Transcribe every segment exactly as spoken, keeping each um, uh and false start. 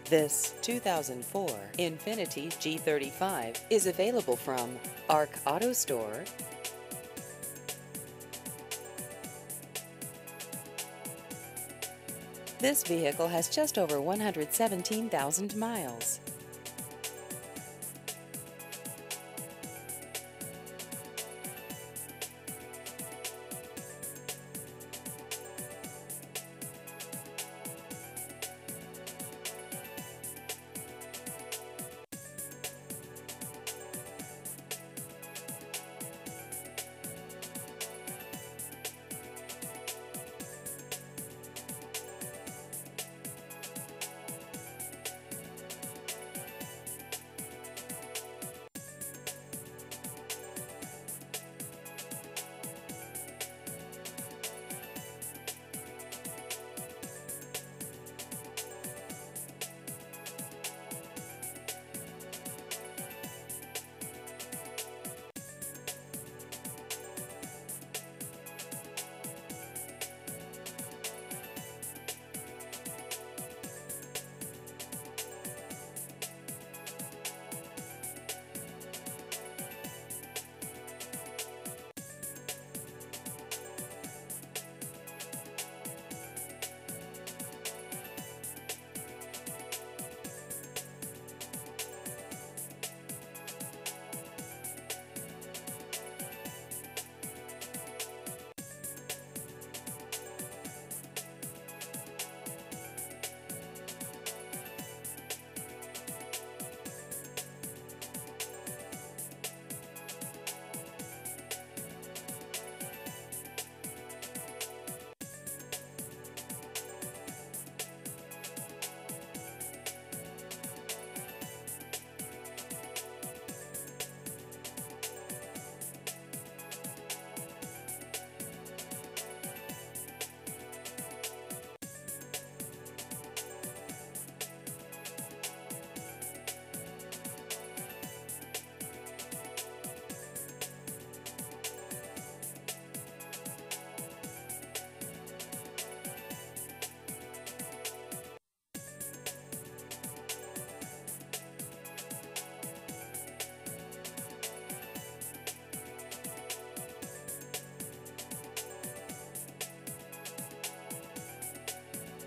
This two thousand four Infiniti G thirty-five is available from Arc Auto Store. This vehicle has just over one hundred seventeen thousand miles.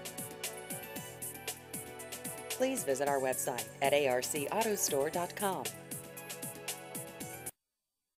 Please visit our website at arc auto store dot com.